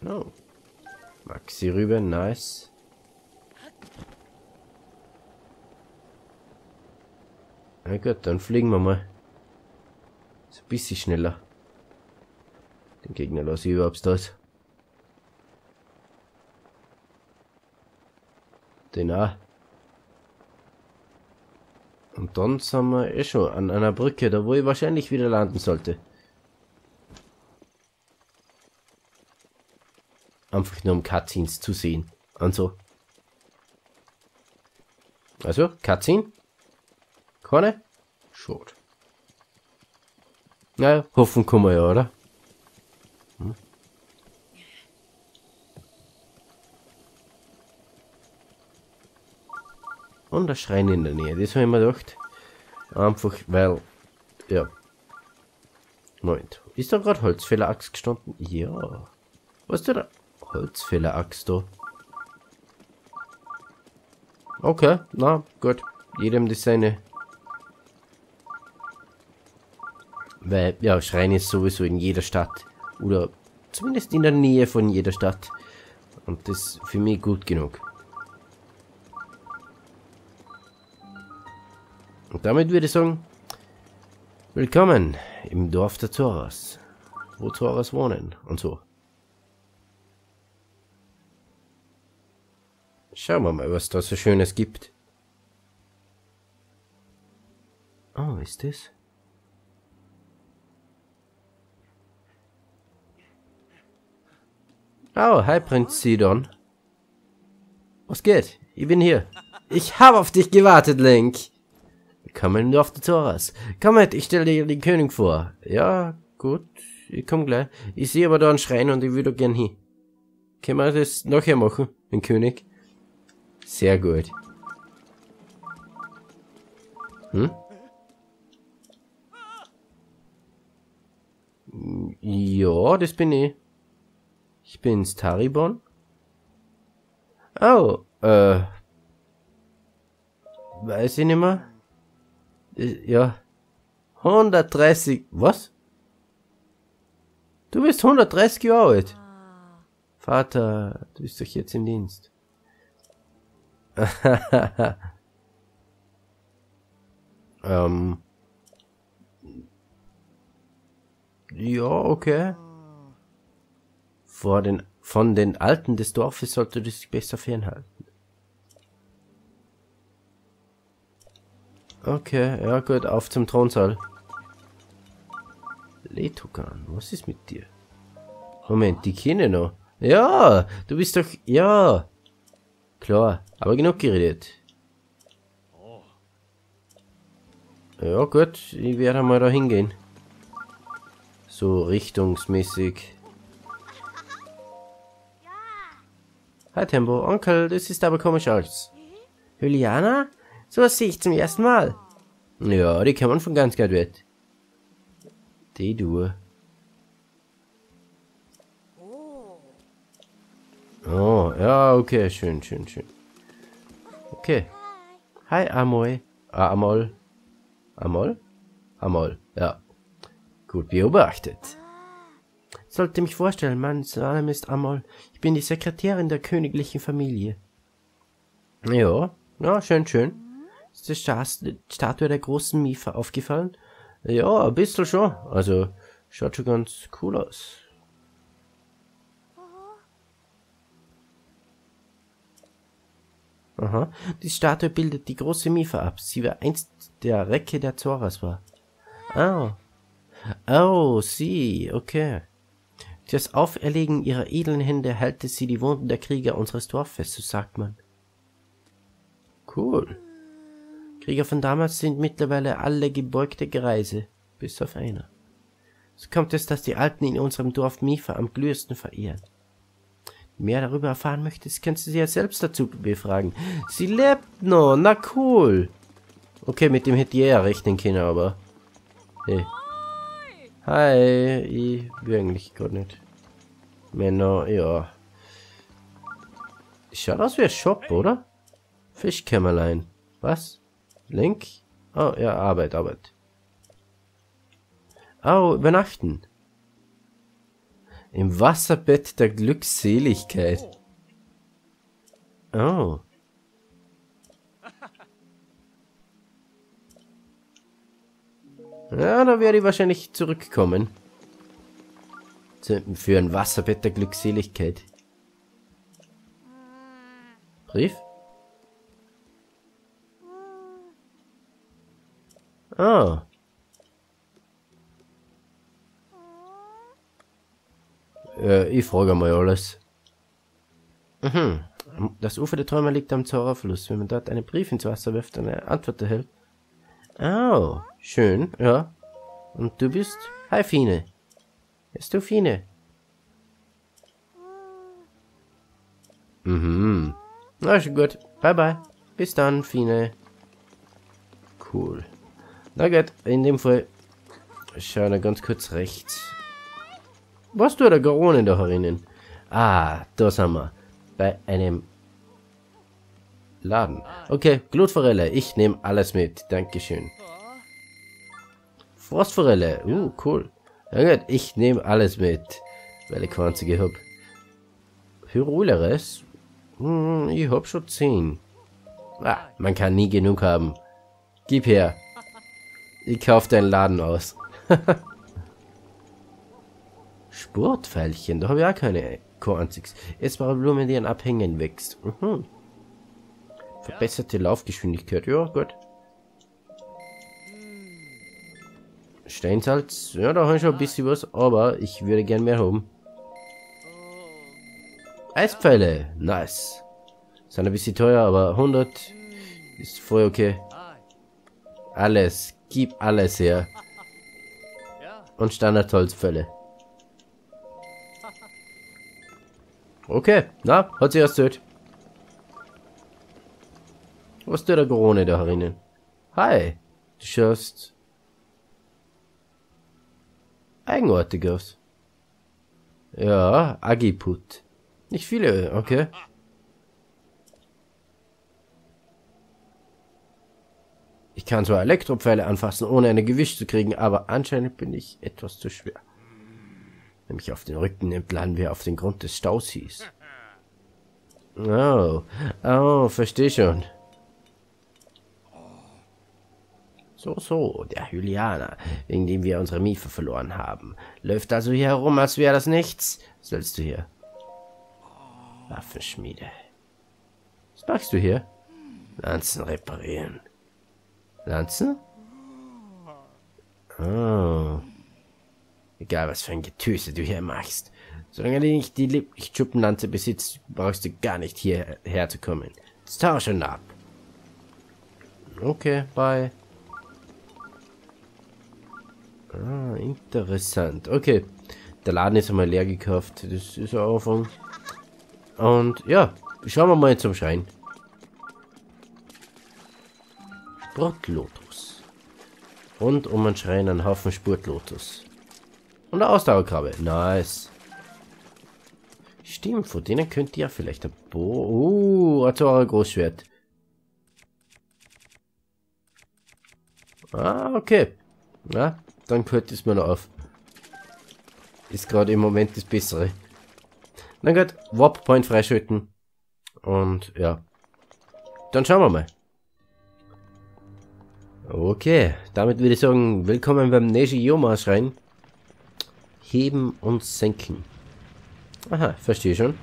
Oh. Maxi rüber, nice. Na gut, dann fliegen wir mal. So ein bisschen schneller. Den Gegner lasse ich überhaupt das. Den auch. Und dann sind wir eh schon an einer Brücke, da wo ich wahrscheinlich wieder landen sollte. Einfach nur um Cutscenes zu sehen. Und so. Also, Cutscene? Keine? Schade. Naja, hoffen kann man ja, oder? Hm. Und der Schrein in der Nähe, das habe ich mir gedacht. Einfach, weil, ja. Moment, ist da gerade Holzfäller-Axt gestanden? Ja. Was ist da? Holzfäller-Axt da? Okay, na gut. Jedem das seine. Weil, ja, Schrein ist sowieso in jeder Stadt. Oder zumindest in der Nähe von jeder Stadt. Und das ist für mich gut genug. Und damit würde ich sagen, willkommen im Dorf der Zoras. Wo Zoras wohnen und so. Schauen wir mal, was da so Schönes gibt. Oh, ist das? Oh, hi Prinz Sidon. Was geht? Ich bin hier. Ich habe auf dich gewartet, Link. Willkommen auf der Zoras. Komm mit, ich stelle dir den König vor. Ja, gut, ich komm gleich. Ich sehe aber da einen Schrein und ich würde gern hin. Können wir das nachher machen, den König? Sehr gut. Hm? Ja, das bin ich. Ich bin's, Taribon. Oh, weiß ich nicht mehr. Ja. 130. Was? Du bist 130 Jahre alt. Vater, du bist doch jetzt im Dienst. Ja, okay. Von den Alten des Dorfes sollte du dich besser fernhalten. Okay, ja gut, auf zum Thronsaal. Letugan, was ist mit dir? Moment, die kenne noch. Ja, du bist doch... Ja. Klar, aber genug geredet. Ja gut, ich werde mal da hingehen. So richtungsmäßig. Hi Tempo, Onkel, das ist aber komisch alles. Juliana? Sowas sehe ich zum ersten Mal. Ja, die kann man von ganz weg. Die du. Oh, ja, okay, schön, schön, schön. Okay. Hi, Amoy. Amol. Amol? Amol, ja. Gut beobachtet. Sollte mich vorstellen, mein Name ist Amol. Ich bin die Sekretärin der königlichen Familie. Ja, ja, schön, schön. Ist die Statue der großen Mifa aufgefallen? Ja, ein bisschen schon. Also, schaut schon ganz cool aus. Aha. Die Statue bildet die große Mifa ab. Sie war einst der Recke der Zoras war. Oh. Oh, sie, okay. Durch das Auferlegen ihrer edlen Hände heilte sie die Wunden der Krieger unseres Dorfes, so sagt man. Cool. Krieger von damals sind mittlerweile alle gebeugte Greise, bis auf einer. So kommt es, dass die Alten in unserem Dorf Mifa am glühendsten verehren. Mehr darüber erfahren möchtest, kannst du sie ja selbst dazu befragen. Sie lebt noch, na cool. Okay, mit dem hätte ich ja rechnen können, aber... Hey. Hi, ich will eigentlich gar nicht. Männer, ja. Schaut aus wie ein Shop, oder? Fischkämmerlein. Was? Link? Oh, ja, Arbeit. Oh, übernachten. Im Wasserbett der Glückseligkeit. Oh. Ja, da werde ich wahrscheinlich zurückkommen. Für ein Wasserbett der Glückseligkeit. Brief? Ah. Ich frage mal alles. Mhm. Das Ufer der Träume liegt am Zora-Fluss. Wenn man dort einen Brief ins Wasser wirft, eine Antwort erhält. Oh, schön, ja. Und du bist? Hi, Fine. Bist du Fine? Mhm. Na, schon gut. Bye, bye. Bis dann, Fine. Cool. Na gut, in dem Fall schauen wir ganz kurz rechts. Was tut der Garone da herinnen? Ah, da sind wir. Bei einem Laden. Okay, Glutforelle, ich nehme alles mit. Dankeschön. Frostforelle, cool. Ja gut, ich nehme alles mit, weil ich keine einzige hab. Pyroleres? Ich hab schon 10. Ah, man kann nie genug haben. Gib her. Ich kauf deinen Laden aus. Sportpfeilchen, da habe ich auch kein einziges. Essbare die an Abhängen wächst. Verbesserte Laufgeschwindigkeit, ja gut. Steinsalz, ja, da habe ich schon ein bisschen was, aber ich würde gern mehr haben. Eispfeile, nice. Sind ein bisschen teuer, aber 100 ist voll okay. Alles, gib alles her. Und Standardholzpfeile. Okay, na, hat sich erzählt. Was tut der Garone da herinnen? Hi, du schaust eigenartig aus. Ja, Agiput. Nicht viele, okay. Ich kann zwar Elektropfeile anfassen, ohne eine Gewicht zu kriegen, aber anscheinend bin ich etwas zu schwer. Wenn mich auf den Rücken nimmt, landen wir auf den Grund des Stausees. Oh, verstehe schon. So, der Hylianer, wegen dem wir unsere Miefe verloren haben. Läuft also hier herum, als wäre das nichts. Was willst du hier? Waffenschmiede. Was machst du hier? Lanzen reparieren. Lanzen? Oh. Egal, was für ein Getöse du hier machst. Solange du nicht die Lichtschuppenlanze besitzt, brauchst du gar nicht hierher zu kommen. Jetzt tauschen ab. Okay, bye. Ah, interessant. Okay. Der Laden ist einmal leer gekauft. Das ist ein Anfang. Und ja, schauen wir mal zum Schrein. Sportlotus. Und um den Schrein ein Haufen Sportlotus. Und eine Ausdauerkrabbe. Nice. Stimmt, von denen könnt ihr ja vielleicht ein Azora Großschwert. Ah, okay. Na, dann hört es mir noch auf. Ist gerade im Moment das Bessere. Na gut, Warp Point freischalten. Und ja. Dann schauen wir mal. Okay, damit würde ich sagen, willkommen beim Neji-Yoma-Schrein. Heben und senken. Aha, verstehe schon.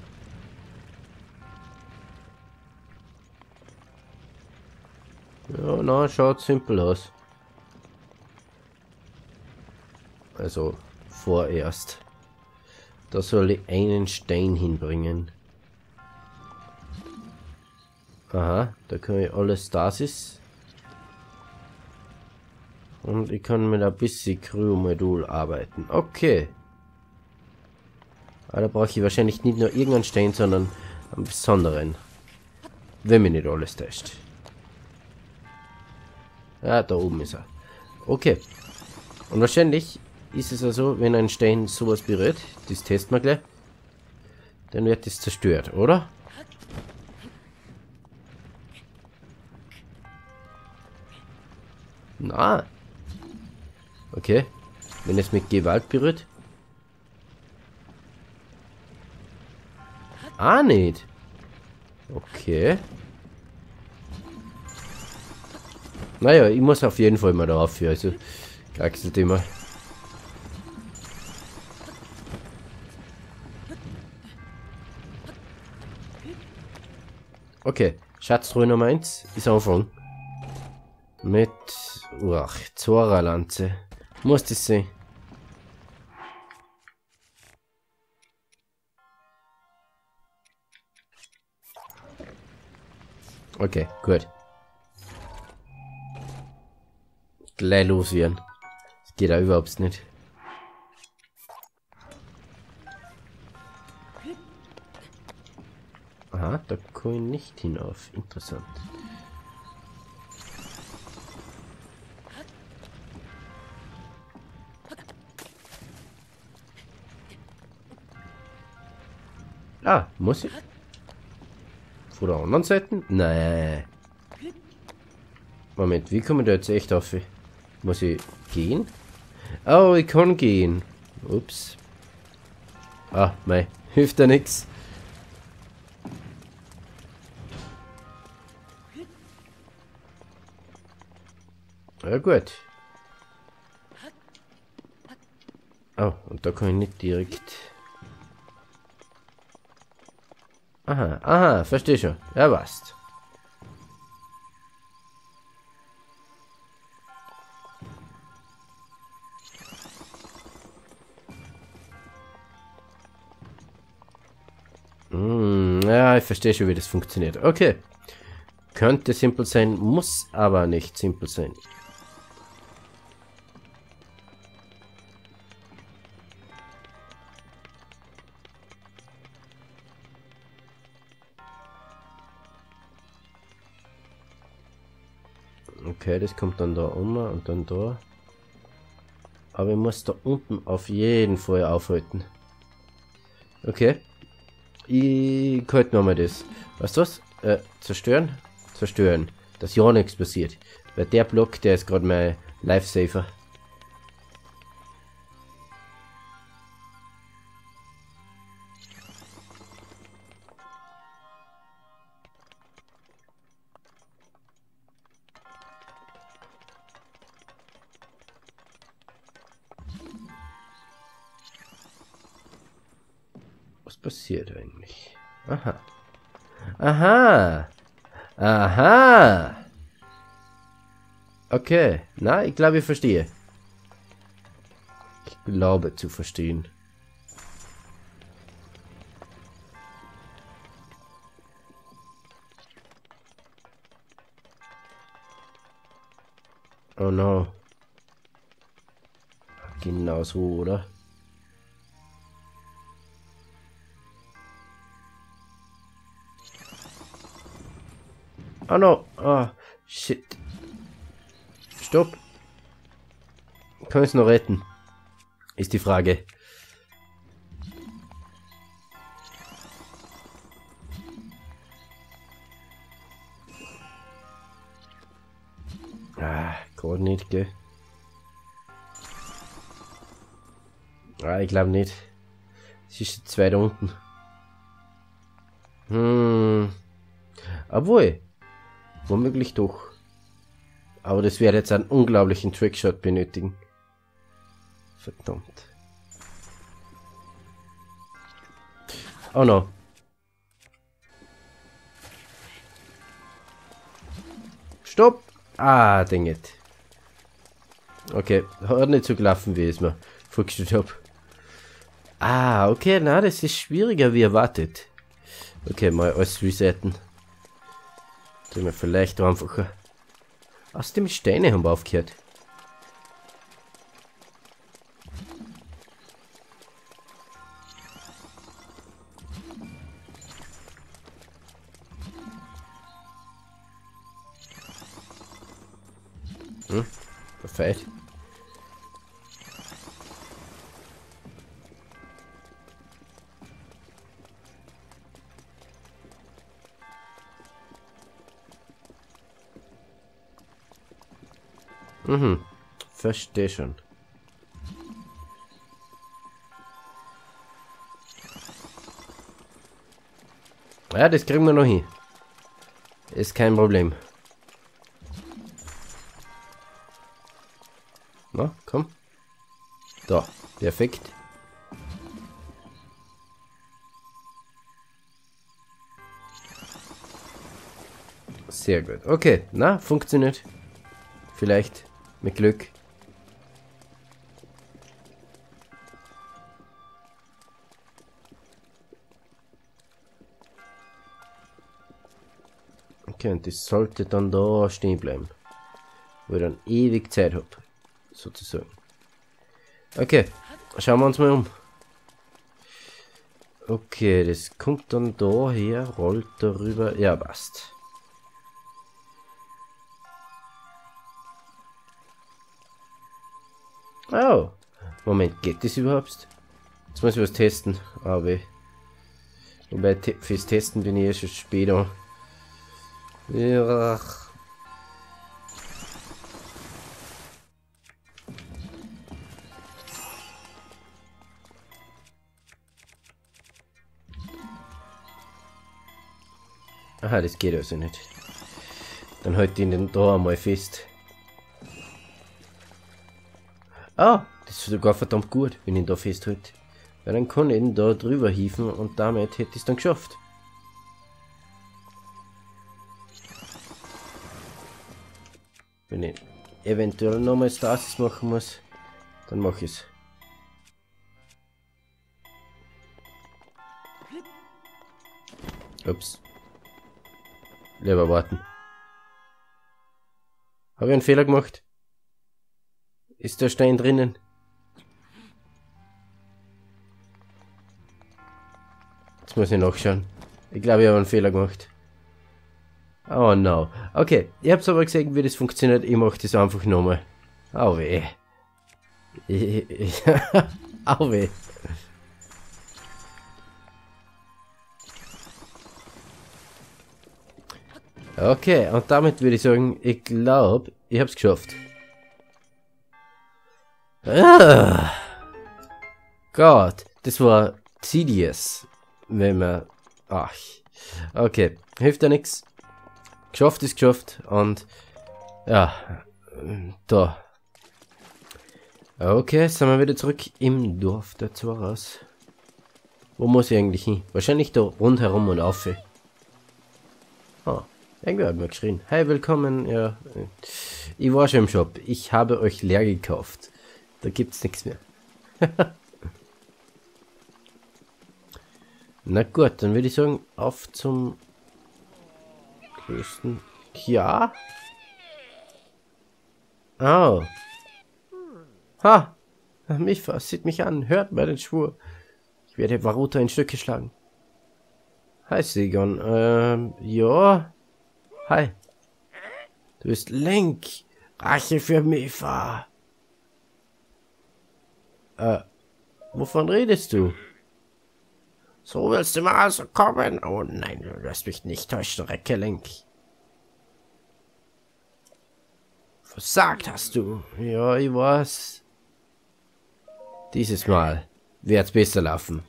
Ja, na, schaut simpel aus. Also, vorerst. Da soll ich einen Stein hinbringen. Aha, da kann ich alles Stasis. Und ich kann mit ein bisschen Kryomodul arbeiten. Okay. Aber da brauche ich wahrscheinlich nicht nur irgendeinen Stein, sondern einen besonderen. Wenn mir nicht alles täuscht. Ja, da oben ist er. Okay. Und wahrscheinlich ist es also, wenn ein Stein sowas berührt, das testen wir gleich, dann wird es zerstört, oder? Na. Okay. Wenn es mit Gewalt berührt. Auch nicht. Okay. Naja, ich muss auf jeden Fall mal drauf hier, also gar kein Thema. Okay, Schatztruhe Nummer 1 ist anfangen. Mit Zora-Lanze. Muss das sein? Okay, gut. Gleich los werden. Das geht auch überhaupt nicht. Aha, da komme ich nicht hinauf. Interessant. Ah, muss ich? Von der anderen Seite? Nein. Moment, wie komme ich da jetzt echt auf? Muss ich gehen? Oh, ich kann gehen. Ups. Ah, mei. Hilft ja nix. Ja gut. Oh, und da kann ich nicht direkt... Aha, aha, verstehe schon. Ja, passt. Ja, ich verstehe schon, wie das funktioniert. Okay. Könnte simpel sein, muss aber nicht simpel sein. Okay, das kommt dann da um und dann da. Aber ich muss da unten auf jeden Fall aufhalten. Okay. Ich halte nochmal das. Weißt du was? Zerstören? Zerstören. Dass ja nichts passiert. Weil der Block, der ist gerade mein Lifesaver. Was passiert eigentlich? Aha. Aha. Aha. Okay. Na, ich glaube, ich verstehe. Ich glaube zu verstehen. Oh no. Genau so, oder? Oh no. Oh, shit. Stopp. Kann ich es noch retten? Ist die Frage. Ah, gerade nicht, gell? Ah, ich glaube nicht. Es ist jetzt weiter unten. Obwohl. Womöglich doch. Aber das wird jetzt einen unglaublichen Trickshot benötigen. Verdammt. Oh no. Stopp! Ah, dang it. Okay, hat nicht so gelaufen, wie ich es mir vorgestellt habe. Ah, okay, na, das ist schwieriger wie erwartet. Okay, mal alles resetten. Sind wir vielleicht einfacher. Aus dem Steine haben wir aufgehört. Perfekt. Verstehe schon. Ja, das kriegen wir noch hin. Ist kein Problem. Na, komm. Da, perfekt. Sehr gut. Okay, na, funktioniert. Vielleicht mit Glück. Okay, und das sollte dann da stehen bleiben. Wo ich dann ewig Zeit habe. Sozusagen. Okay, schauen wir uns mal um. Okay, das kommt dann da her, rollt darüber. Ja, passt. Oh, Moment, geht das überhaupt? Jetzt muss ich was testen, aber wobei fürs Testen bin ich ja schon später. Ja. Aha, das geht also nicht. Dann halt ihn den da einmal fest. Ah, das ist sogar verdammt gut, wenn ich ihn da festhalte. Weil dann kann ich ihn da drüber hieven und damit hätte ich es dann geschafft. Wenn ich eventuell nochmal Stasis machen muss, dann mache ich es. Ups. Lieber warten. Habe ich einen Fehler gemacht? Ist der Stein drinnen? Jetzt muss ich nachschauen. Ich glaube, ich habe einen Fehler gemacht. Oh no. Okay, ihr habt aber gesehen, wie das funktioniert. Ich mache das einfach nochmal. Au weh. Au weh. Okay, und damit würde ich sagen, ich glaube, ich habe es geschafft. Ah, Gott, das war tedious, wenn man... Ach, okay, hilft ja nichts. Geschafft ist geschafft und ja, da. Okay, sind wir wieder zurück im Dorf dazu raus. Wo muss ich eigentlich hin? Wahrscheinlich da rundherum und auf. Oh, irgendwer hat mir geschrien. Hey, willkommen. Ja, ich war schon im Shop. Ich habe euch leer gekauft. Da gibt's nichts mehr. Na gut, dann würde ich sagen, auf zum größten. Ja. Oh. Ha. Mifa, sieht mich an. Hört meinen Schwur. Ich werde Varuta in Stücke schlagen. Hi, Sigon. Ja. Hi. Du bist Link. Rache für Mifa. Wovon redest du? So willst du mal also kommen? Oh nein, du lässt mich nicht täuschen, Recke Link. Versagt hast du. Ja, ich weiß. Dieses Mal wird's besser laufen.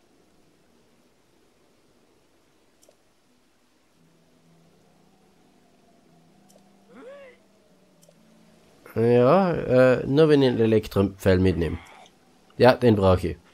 Ja, nur wenn ich einen Elektropfeil mitnehme. Ja, den brauche ich.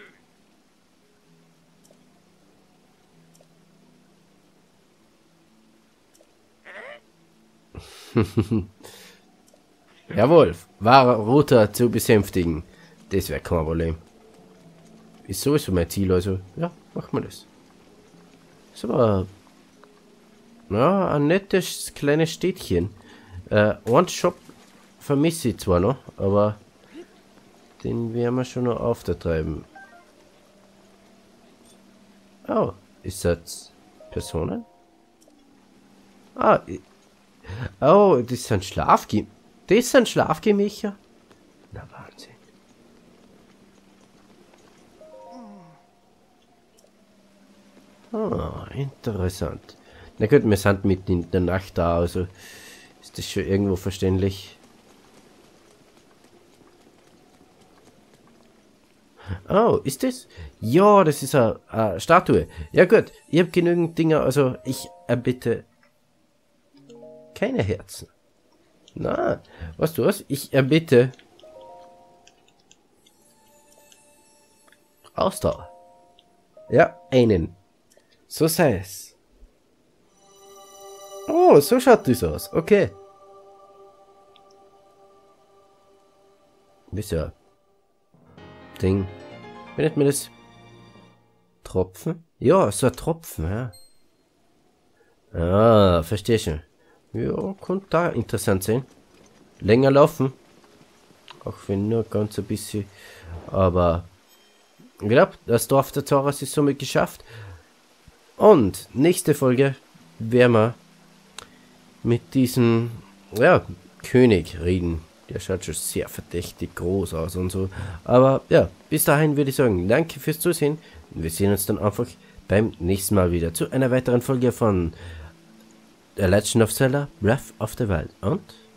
Jawohl, Varuta zu besänftigen. Das wäre kein Problem. Ist sowieso mein Ziel, also ja, machen wir das. Ist aber ja, ein nettes kleines Städtchen. Einen Shop vermisse ich zwar noch, aber den werden wir schon noch auftreiben. Oh, ist das Personen? Ah, oh, das sind Schlafgemächer. Das sind Schlafgemächer? Na, Wahnsinn. Ah, interessant. Na gut, wir sind mitten in der Nacht da, also ist das schon irgendwo verständlich. Oh, ist das? Ja, das ist eine Statue. Ja gut, ich habe genügend Dinge, also ich erbitte keine Herzen. Na, weißt du was? Ich erbitte Ausdauer. Ja, einen. So sei es. Oh, so schaut das aus. Okay. Wie so ein Ding. Wie nennt man das? Tropfen? Ja, so ein Tropfen, ja. Ah, verstehe schon. Ja, könnte da interessant sein. Länger laufen. Auch wenn nur ganz ein bisschen. Aber ich glaube, das Dorf der Zoras ist somit geschafft. Und nächste Folge werden wir mit diesem König reden. Der schaut schon sehr verdächtig groß aus und so. Aber ja, bis dahin würde ich sagen, danke fürs Zusehen. Wir sehen uns dann einfach beim nächsten Mal wieder zu einer weiteren Folge von The Legend of Zelda Breath of the Wild. Und